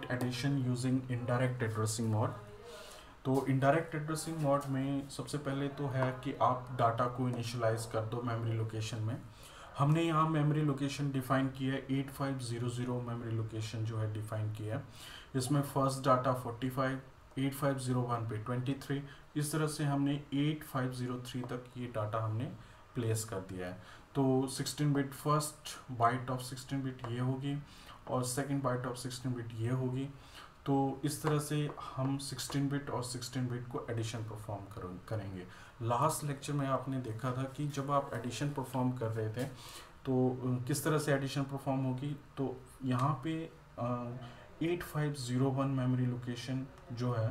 Addition using indirect addressing mode. तो indirect addressing mode में सबसे पहले तो है कि आप डाटा को इनिशियलाइज कर दो मेमोरी लोकेशन में। हमने यहाँ मेमोरी लोकेशन डिफाइन किया है 8500 मेमोरी लोकेशन जो है डिफाइन किया है। इसमें फर्स्ट डाटा 45, 8501 पे 23, इस तरह से हमने 8503 तक ये डाटा हमने प्लेस कर दिया है। तो 16 bit first byte of 16 bit ये होगी और सेकंड बाइट ऑफ 16 बिट ये होगी। तो इस तरह से हम 16 बिट और 16 बिट को एडिशन परफॉर्म करेंगे। लास्ट लेक्चर में आपने देखा था कि जब आप एडिशन परफॉर्म कर रहे थे तो किस तरह से एडिशन परफॉर्म होगी। तो यहाँ पे 8501 मेमोरी लोकेशन जो है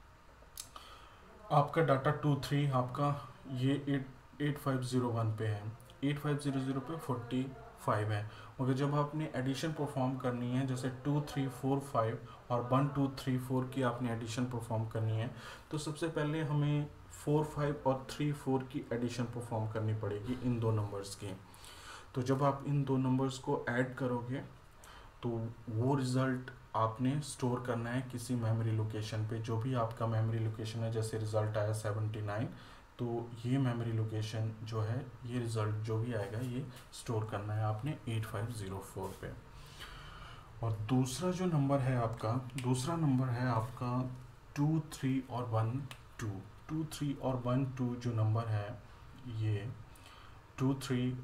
आपका डाटा 23 आपका ये 8501 पे है, 8500 पे 45 है। मगर जब आपने एडिशन परफॉर्म करनी है जैसे 2 3 4 5 और 1 2 3 4 की आपने एडिशन परफॉर्म करनी है तो सबसे पहले हमें 4 5 और 3 4 की एडिशन परफॉर्म करनी पड़ेगी इन दो नंबर्स की। तो जब आप इन दो नंबर्स को ऐड करोगे तो वो रिज़ल्ट आपने स्टोर करना है किसी मेमोरी लोकेशन पे, जो भी आपका मेमोरी लोकेशन है। जैसे रिज़ल्ट आया 79, तो ये मेमोरी लोकेशन जो है ये रिज़ल्ट जो भी आएगा ये स्टोर करना है आपने 8504 पे। और दूसरा जो नंबर है आपका, दूसरा नंबर है आपका 2 3 और 1 2। 2 3 और 1 2 जो नंबर है ये 2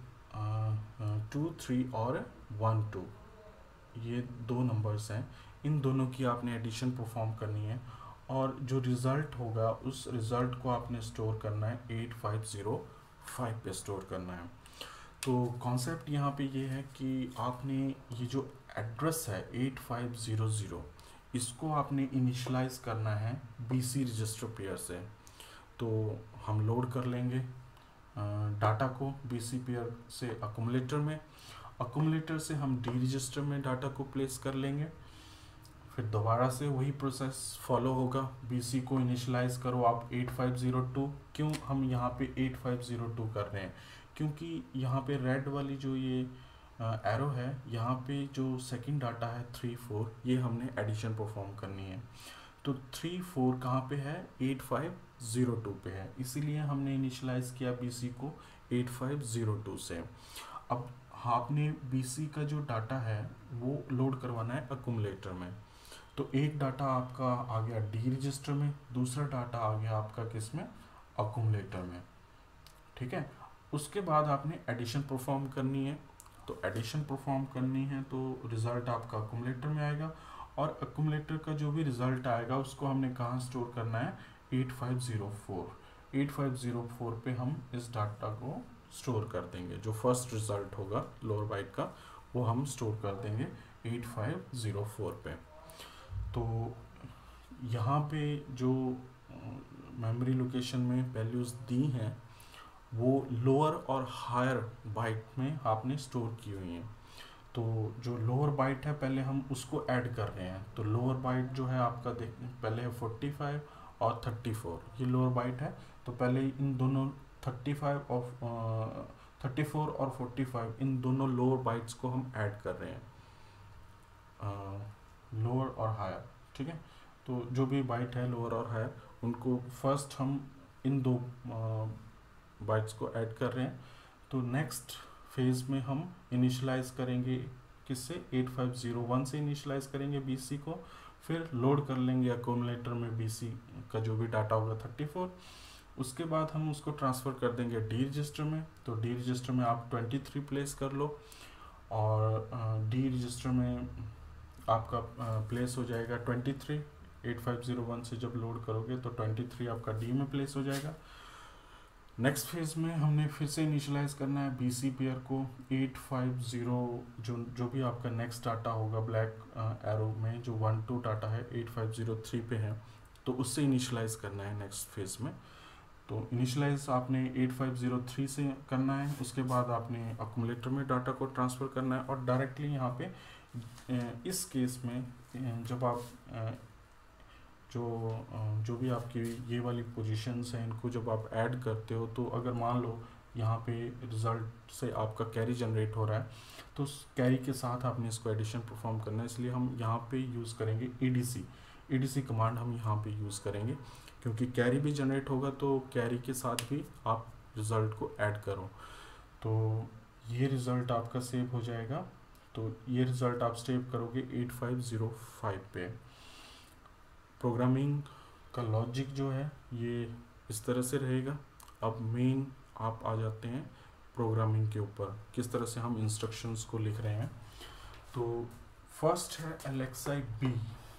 3 और 1 2 ये दो नंबर्स हैं। इन दोनों की आपने एडिशन परफॉर्म करनी है और जो रिज़ल्ट होगा उस रिज़ल्ट को आपने स्टोर करना है 8505 पे स्टोर करना है। तो कॉन्सेप्ट यहाँ पे ये है कि आपने ये जो एड्रेस है 8500 इसको आपने इनिशियलाइज करना है BC रजिस्टर पेयर से। तो हम लोड कर लेंगे डाटा को BC पेयर से अक्यूमुलेटर में, अक्यूमुलेटर से हम D रजिस्टर में डाटा को प्लेस कर लेंगे। फिर दोबारा से वही प्रोसेस फॉलो होगा, BC को इनिशियलाइज करो आप 8502। क्यों हम यहाँ पे 8502 कर रहे हैं, क्योंकि यहाँ पे रेड वाली जो ये एरो है यहाँ पे जो सेकंड डाटा है 3 4 ये हमने एडिशन परफॉर्म करनी है। तो 3 4 कहाँ पे है 8502 पे है, इसीलिए हमने इनिशियलाइज किया BC को 8502 से। अब आपने BC का जो डाटा है वो लोड करवाना है अक्यूमुलेटर में। तो एक डाटा आपका आ गया D रजिस्टर में, दूसरा डाटा आ गया आपका किस में अक्यूमुलेटर में, ठीक है। उसके बाद आपने एडिशन परफॉर्म करनी है। तो एडिशन परफॉर्म करनी है तो रिज़ल्ट आपका अक्यूमुलेटर में आएगा और अक्यूमुलेटर का जो भी रिज़ल्ट आएगा उसको हमने कहाँ स्टोर करना है 8504। 8504 पे हम इस डाटा को स्टोर कर देंगे। जो फर्स्ट रिज़ल्ट होगा लोअर बाइट का वो हम स्टोर कर देंगे 8504 पे। तो यहाँ पे जो मेमोरी लोकेशन में वैल्यूज़ दी हैं वो लोअर और हायर बाइट में आपने स्टोर की हुई हैं। तो जो लोअर बाइट है पहले हम उसको ऐड कर रहे हैं। तो लोअर बाइट जो है आपका पहले है 45 और 34, ये लोअर बाइट है। तो पहले इन दोनों 34 और 45 इन दोनों लोअर बाइट्स को हम ऐड कर रहे हैं, लोअर और हायर, ठीक है। तो जो भी बाइट है लोअर और हायर उनको फर्स्ट हम इन दो बाइट्स को ऐड कर रहे हैं। तो नेक्स्ट फेज में हम इनिशियलाइज करेंगे किससे 8501 से इनिशियलाइज करेंगे BC को, फिर लोड कर लेंगे अक्यूमुलेटर में BC का जो भी डाटा होगा 34। उसके बाद हम उसको ट्रांसफ़र कर देंगे D रजिस्टर में। तो D रजिस्टर में आप 23 प्लेस कर लो और D रजिस्टर में आपका प्लेस हो जाएगा 23। 8501 से जब लोड करोगे तो 23 आपका D में प्लेस हो जाएगा। नेक्स्ट फेज में हमने फिर से इनिशियलाइज करना है BC पेयर को 850 जो भी आपका नेक्स्ट डाटा होगा ब्लैक एरो में जो 1 2 डाटा है 8503 पे है, तो उससे इनिशियलाइज करना है नेक्स्ट फेज में। तो इनिशियलाइज आपने 8503 से करना है। उसके बाद आपने अक्यूमुलेटर में डाटा को ट्रांसफ़र करना है और डायरेक्टली यहाँ पे इस केस में जब आप जो भी आपकी ये वाली पोजीशंस हैं इनको जब आप ऐड करते हो तो अगर मान लो यहाँ पे रिज़ल्ट से आपका कैरी जनरेट हो रहा है, तो उस कैरी के साथ आपने इसको एडिशन परफॉर्म करना है, इसलिए हम यहाँ पे यूज़ करेंगे ईडीसी कमांड हम यहाँ पे यूज़ करेंगे, क्योंकि कैरी भी जनरेट होगा तो कैरी के साथ भी आप रिज़ल्ट को ऐड करो। तो ये रिज़ल्ट आपका सेव हो जाएगा। तो ये रिज़ल्ट आप सेव करोगे 8505 पे। प्रोग्रामिंग का लॉजिक जो है ये इस तरह से रहेगा। अब मेन आप आ जाते हैं प्रोग्रामिंग के ऊपर, किस तरह से हम इंस्ट्रक्शंस को लिख रहे हैं। तो फर्स्ट है LXI B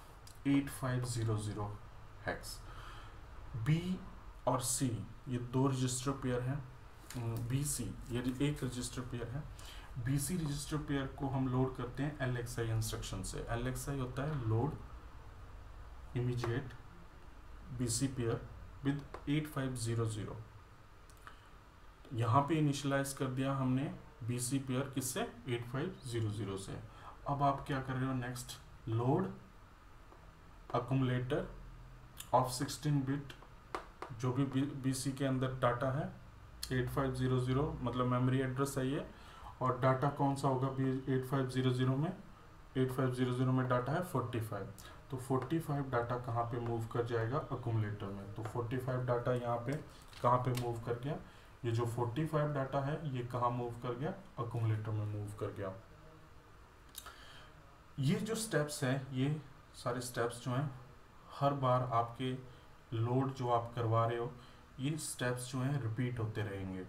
8500 हैक्स। B और C ये दो रजिस्टर पेयर हैं। BC ये एक रजिस्टर पेयर है। BC रजिस्टर पेयर को हम लोड करते हैं LXI इंस्ट्रक्शन से। LXI होता है load immediate BC pair with 8500। यहाँ पे इनिशियलाइज कर दिया हमने BC पेयर किससे, 8500 से। अब आप क्या कर रहे हो, next load accumulator of 16 bit, जो भी BC के अंदर डाटा है 8500 मतलब मेमोरी एड्रेस है ये, और डाटा कौन सा होगा 8500 में, 8500 में डाटा है 45। तो 45 डाटा कहाँ पे मूव कर जाएगा, अकुमुलेटर में। तो 45 डाटा यहाँ पे कहाँ पे मूव कर गया, ये जो 45 डाटा है ये कहाँ मूव कर गया, अकुमुलेटर में मूव कर गया। ये जो स्टेप्स हैं, ये सारे स्टेप्स जो हैं हर बार आपके लोड जो आप करवा रहे हो, ये स्टेप्स जो हैं रिपीट होते रहेंगे।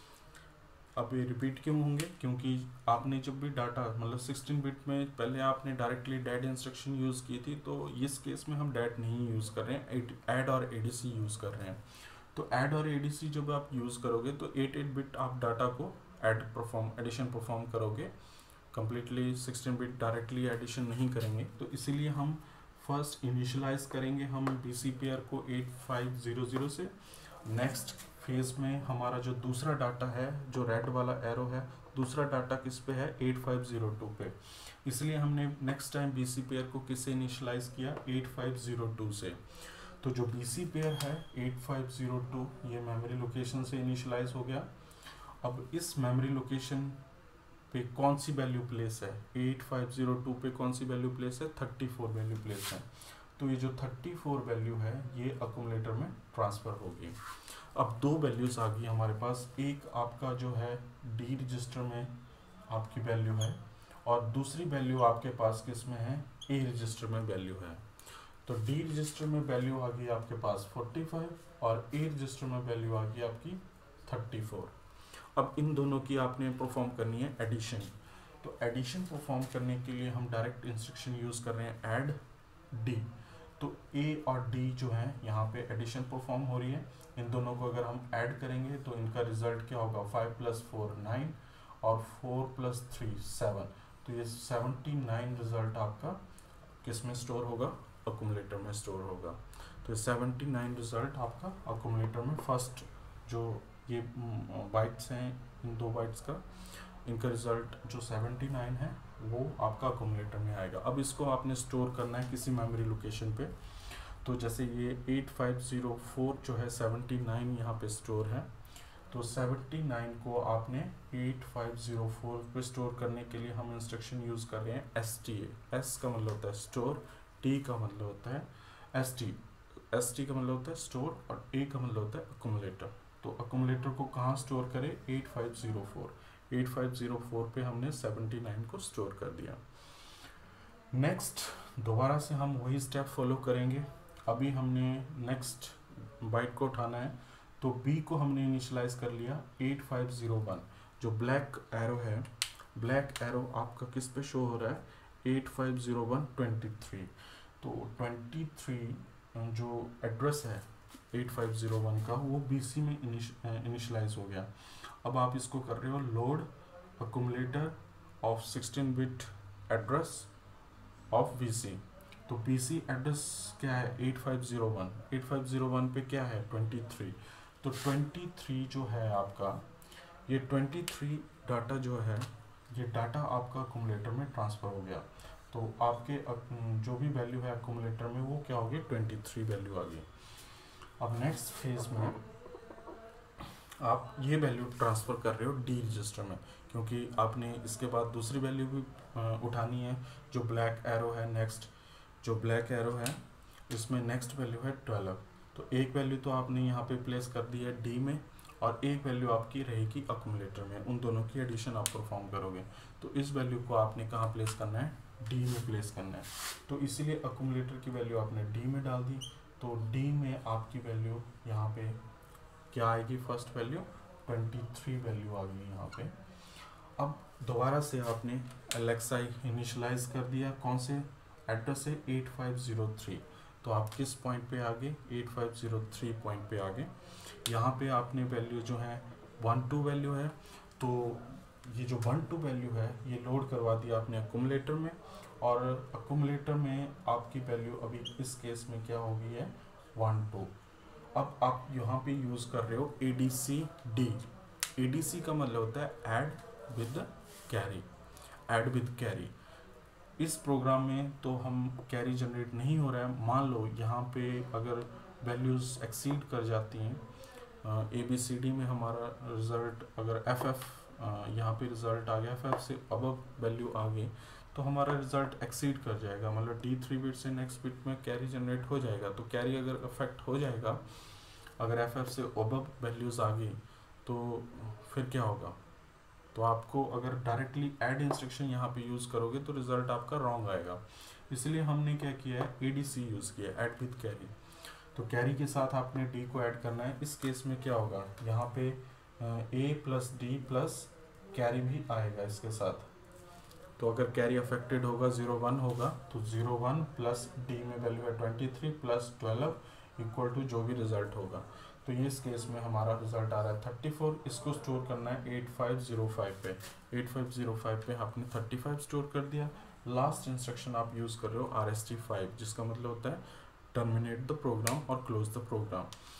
अब ये रिपीट क्यों होंगे, क्योंकि आपने जब भी डाटा मतलब 16 बिट में पहले आपने डायरेक्टली डैड इंस्ट्रक्शन यूज़ की थी, तो इस केस में हम डैड नहीं यूज़ कर रहे हैं, ऐड और एडीसी यूज़ कर रहे हैं। तो ऐड और एडीसी जब आप यूज़ करोगे तो 8 बिट आप डाटा को एडिशन परफॉर्म करोगे, कम्प्लीटली 16 बिट डायरेक्टली एडिशन नहीं करेंगे। तो इसीलिए हम फर्स्ट इनिशियलाइज करेंगे हम BC पेयर को 8500 से। नेक्स्ट फेज में हमारा जो दूसरा डाटा है, जो रेड वाला एरो है, दूसरा डाटा किस पे है, 8502 पे। इसलिए हमने नेक्स्ट टाइम BC पेयर को किससे इनिशियलाइज किया, 8502 से। तो जो BC पेयर है 8502 ये मेमोरी लोकेशन से इनिशियलाइज हो गया। अब इस मेमोरी लोकेशन पे कौन सी वैल्यू प्लेस है, 8502 पे कौन सी वैल्यू प्लेस है, 34 वैल्यू प्लेस है। तो ये जो 34 वैल्यू है ये अकुमुलेटर में ट्रांसफ़र होगी। अब दो वैल्यूज़ आ गई हमारे पास, एक आपका जो है D रजिस्टर में आपकी वैल्यू है, और दूसरी वैल्यू आपके पास किस में है, A रजिस्टर में वैल्यू है। तो D रजिस्टर में वैल्यू आ गई आपके पास 45 और A रजिस्टर में वैल्यू आ गई आपकी 34। अब इन दोनों की आपने परफॉर्म करनी है एडिशन। तो एडिशन परफॉर्म करने के लिए हम डायरेक्ट इंस्ट्रक्शन यूज़ कर रहे हैं ऐड D। तो A और D जो है यहाँ पे एडिशन परफॉर्म हो रही है। इन दोनों को अगर हम ऐड करेंगे तो इनका रिजल्ट क्या होगा, 5 + 4 9 और 4 + 3 7। तो ये 79 रिजल्ट आपका किस में स्टोर होगा, अकुमुलेटर में स्टोर होगा। तो 79 रिजल्ट आपका अकुमुलेटर में, फर्स्ट जो ये बाइट्स हैं, इन दो बाइट्स का इनका रिजल्ट जो 79 है वो आपका अकुमुलेटर में आएगा। अब इसको आपने स्टोर करना है किसी मेमोरी लोकेशन पे। तो जैसे ये 8504 जो है 79 यहाँ पे स्टोर है, तो 79 को आपने 8504 पे स्टोर करने के लिए हम इंस्ट्रक्शन यूज़ कर रहे हैं STA। S का मतलब होता है स्टोर, T का मतलब होता है ST का मतलब होता है स्टोर, और A का मतलब होता है अकुमुलेटर। तो अकुमुलेटर को कहाँ स्टोर करें, 8504 पे हमने 79 को स्टोर कर दिया। नेक्स्ट दोबारा से हम वही स्टेप फॉलो करेंगे। अभी हमने नेक्स्ट बाइट को उठाना है, तो B को हमने इनिशियलाइज कर लिया 8501। जो ब्लैक एरो है, ब्लैक एरो आपका किस पे शो हो रहा है, 8501 23। तो 23 जो एड्रेस है 8501 का वो BC में इनिशियलाइज हो गया। अब आप इसको कर रहे हो load accumulator of 16 bit address of BC। तो BC एड्रेस क्या है, 8501 पे क्या है 23। तो 23 जो है आपका, ये 23 डाटा जो है, ये डाटा आपका अकुमुलेटर में ट्रांसफ़र हो गया। तो आपके जो भी वैल्यू है अकुमुलेटर में वो क्या हो गई, 23 वैल्यू आ गई। अब नेक्स्ट फेज में आप ये वैल्यू ट्रांसफ़र कर रहे हो डी रजिस्टर में, क्योंकि आपने इसके बाद दूसरी वैल्यू भी उठानी है। जो ब्लैक एरो है नेक्स्ट, जो ब्लैक एरो है इसमें नेक्स्ट वैल्यू है 12। तो एक वैल्यू तो आपने यहाँ पे प्लेस कर दी है डी में, और एक वैल्यू आपकी रहेगी अक्यूमुलेटर में। उन दोनों की एडिशन आप परफॉर्म करोगे, तो इस वैल्यू को आपने कहाँ प्लेस करना है, डी में प्लेस करना है। तो इसीलिए अक्यूमुलेटर की वैल्यू आपने डी में डाल दी। तो डी में आपकी वैल्यू यहाँ पे क्या आएगी, फर्स्ट वैल्यू 23 वैल्यू आ गई यहाँ पे। अब दोबारा से आपने एलेक्साई इनिशलाइज कर दिया, कौन से एड्रेस से, 8503। तो आप किस पॉइंट पे आ गए, 8503 पॉइंट पे आ गए। यहाँ पे आपने वैल्यू जो है 12 वैल्यू है, तो ये जो 12 वैल्यू है ये लोड करवा दिया आपने अक्यूमुलेटर में, और अक्यूमुलेटर में आपकी वैल्यू अभी इस केस में क्या हो गई है, 12। अब आप यहाँ पे यूज़ कर रहे हो ADC-D। ADC का मतलब होता है add with carry, add with carry. इस प्रोग्राम में तो हम कैरी जनरेट नहीं हो रहा है। मान लो यहाँ पे अगर वैल्यूज़ एक्सीड कर जाती हैं, ABCD में हमारा रिज़ल्ट अगर FF यहाँ पे रिज़ल्ट आ गया, FF से अबव वैल्यू आ गई, तो हमारा रिज़ल्ट एक्सीड कर जाएगा, मतलब D3 बिट से नेक्स्ट बिट में कैरी जनरेट हो जाएगा। तो कैरी अगर अफेक्ट हो जाएगा, अगर FF से अबव वैल्यूज़ आ गई, तो फिर क्या होगा, तो आपको अगर डायरेक्टली ऐड इंस्ट्रक्शन यहाँ पे यूज़ करोगे तो रिज़ल्ट आपका रॉन्ग आएगा। इसलिए हमने क्या किया है, ADC यूज़ किया, ऐड विद कैरी। तो कैरी के साथ आपने D को ऐड करना है। इस केस में क्या होगा, यहाँ पे A plus D plus carry भी आएगा इसके साथ। तो अगर कैरी अफेक्टेड होगा 01 होगा, तो 01 प्लस D में वैल्यू है 23 प्लस 12 इक्वल टू जो भी रिजल्ट होगा। तो ये इस केस में हमारा रिजल्ट आ रहा है 34। इसको स्टोर करना है 8505 पे। 8505 पे आपने 35 स्टोर कर दिया। लास्ट इंस्ट्रक्शन आप यूज़ कर रहे हो RST 5, जिसका मतलब होता है टर्मिनेट द प्रोग्राम और क्लोज द प्रोग्राम।